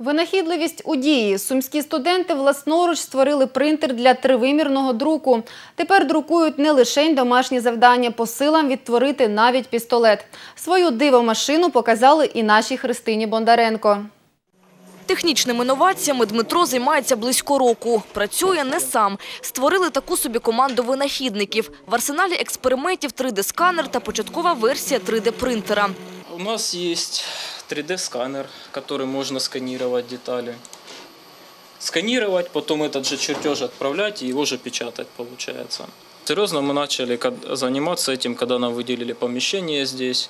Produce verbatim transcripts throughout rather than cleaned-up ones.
Винахідливість у дії. Сумські студенти власноруч створили принтер для тривимірного друку. Тепер друкують не лише домашні завдання, по силам відтворити навіть пістолет. Свою дивомашину показали і нашій Христині Бондаренко. Технічними новаціями Дмитро займається близько року. Працює не сам. Створили таку собі команду винахідників. В арсеналі експериментів три де сканер та початкова версія три де принтера. У нас есть три дэ сканер, который можно сканировать детали. Сканировать, потом этот же чертеж отправлять и его же печатать получается. Серьезно мы начали заниматься этим, когда нам выделили помещение здесь.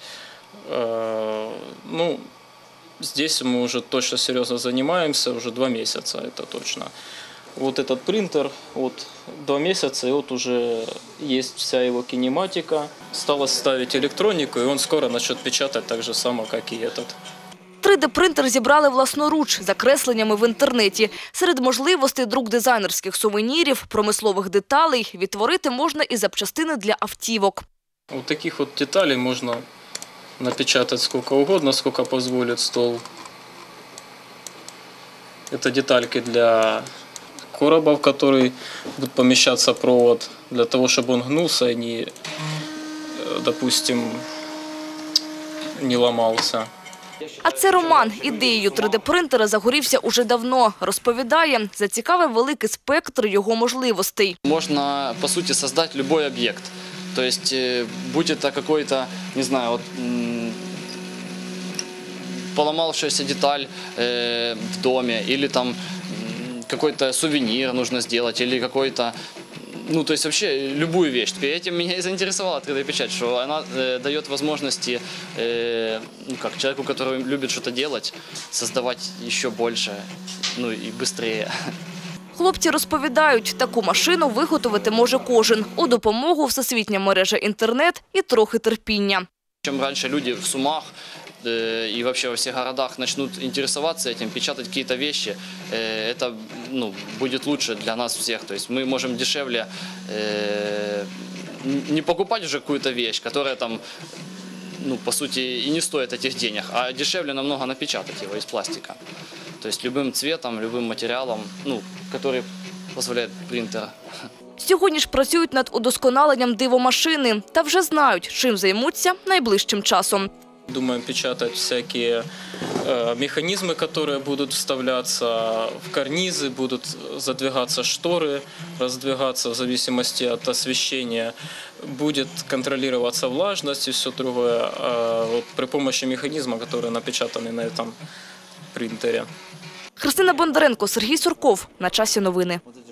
Ну, здесь мы уже точно серьезно занимаемся, уже два месяца, это точно. Вот этот принтер, вот два месяца, и вот уже есть вся его кинематика. Осталось ставить электронику, и он скоро начнет печатать так же само, как и этот. три де принтер зібрали власноруч, за кресленнями в інтернеті. Серед можливостей друк дизайнерських сувенірів, промислових деталей відтворити можна і запчастини для автівок. Вот таких вот деталей можно напечатать сколько угодно, сколько позволит стол. Это детальки для короба, в который будет помещаться провод, для того, чтобы он гнулся и не, допустим, не ломался. А це Роман. Ідеєю три де принтера загорівся уже давно. Розповідає, зацікавив великий спектр його можливостей. Можна, по суті, створити будь-який об'єкт. Тобто, будь это какой-то, не знаю, вот, поломавшаяся деталь э, в доме, или там какой-то сувенир нужно сделать, или какой-то, ну, то есть вообще любую вещь. Этим меня и заинтересовала три дэ печать, что она э, дает возможности, э, ну, как человеку, который любит что-то делать, создавать еще больше, ну, и быстрее. Хлопці розповідають, таку машину виготовити може кожен. У допомогу всесвітня мережа інтернет і трохи терпіння. Чим раніше люди в Сумах э, и вообще во всех городах начнут интересоваться этим, печатать какие-то вещи, э, это, ну, будет лучше для нас всех. То есть мы можем дешевле э, не покупать уже какую-то вещь, которая там, ну, по сути, и не стоит этих денег, а дешевле намного напечатать его из пластика. То есть любым цветом, любым материалом, ну, который позволяет принтер. Сьогодні ж працюють над удосконаленням дивомашини та вже знають, чим займуться найближчим часом. Думаем печатать всякие э, механизмы, которые будут вставляться в карнизы, будут задвигаться шторы, раздвигаться в зависимости от освещения. Будет контролироваться влажность и все другое э, вот, при помощи механизма, который напечатаны на этом принтере. Христина Бондаренко, Сергій Сурков. На часі новини.